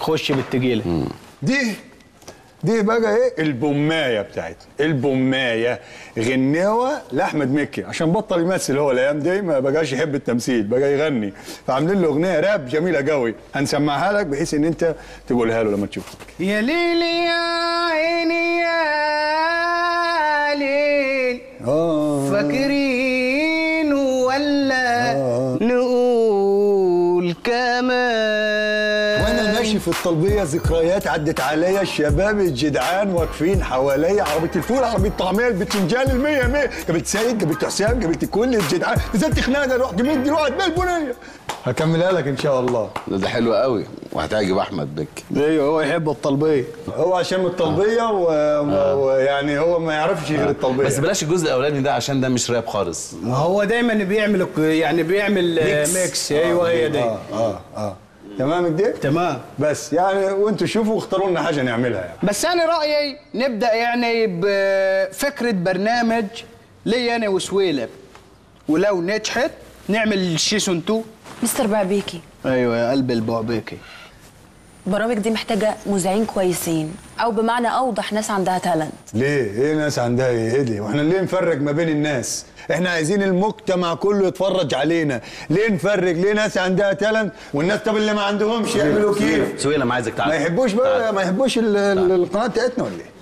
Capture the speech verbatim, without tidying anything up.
خش بالتقيله. دي دي بقى ايه البومايه بتاعتنا، البومايه غنوه لاحمد مكي عشان بطل يمثل هو الايام دي، ما بقاش يحب التمثيل بقى يغني، فعاملين له اغنيه راب جميله قوي هنسمعها لك بحيث ان انت تقولها له لما تشوفك. يا ليلي يا عيني يا ليل اه فاكرين ولا آه. نقول كمان وانا ماشي في الطلبيه ذكريات عدت عليا، الشباب الجدعان واقفين حواليا، عربيه الفول عربيه الطعميه البتنجان المية مية، قابلت سيد قابلت حسام قابلت كل الجدعان، نزلت خناقه رحت مدي واحد بالبنيه. هكملها لك ان شاء الله. ده, ده حلو قوي وهتعجب احمد بك. ايوه هو يحب الطلبيه، هو عشان من الطلبيه ويعني هو ما يعرفش غير الطلبيه. بس بلاش الجزء الاولاني ده عشان ده مش راب خالص. هو دايما بيعمل يعني بيعمل ميكس, ميكس. ايوه هي دي. اه اه اه تمام كده؟ تمام. بس يعني وانتوا شوفوا واختاروا لنا حاجه نعملها يعني. بس انا رايي نبدا يعني بفكره برنامج لي انا وسويلب، ولو نجحت نعمل سيزون اتنين. مستر بعبيكي. ايوه يا قلب البعبيكي. البرامج دي محتاجه مذيعين كويسين، او بمعنى اوضح ناس عندها تالنت. ليه؟ ايه ناس عندها ايه؟ ايه دي؟ واحنا ليه نفرق ما بين الناس؟ احنا عايزين المجتمع كله يتفرج علينا، ليه نفرق؟ ليه ناس عندها تالنت والناس طب اللي ما عندهمش يعملوا كيف؟ سويلم عايزك تعال. ما يحبوش بقى تعال. ما يحبوش القناه بتاعتنا ولا ايه؟